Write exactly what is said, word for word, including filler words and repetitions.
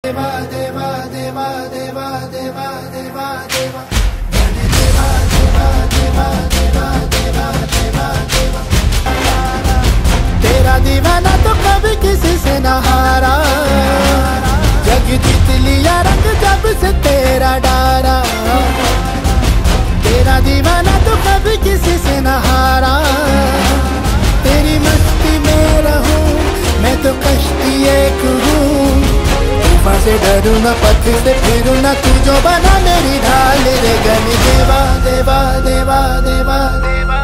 देवा देवा देवा देवा देवा देवा देवा गण देवा देवा देवा देवा देवा देवा देवा। तेरा दीवाना तो कभी किसी से न हारा, जग जीत लिया रंग जब से तेरा डारा। तेरा दीवाना तो कभी किसी से न हारा, तेरी मस्ती में रहूं मैं तो कश्ती एक हूँ। तूफान से डरूं न, पथ से फिरूं न, तू जो बना मेरी ढाल रे। गण देवा देवा देवा देवा देवा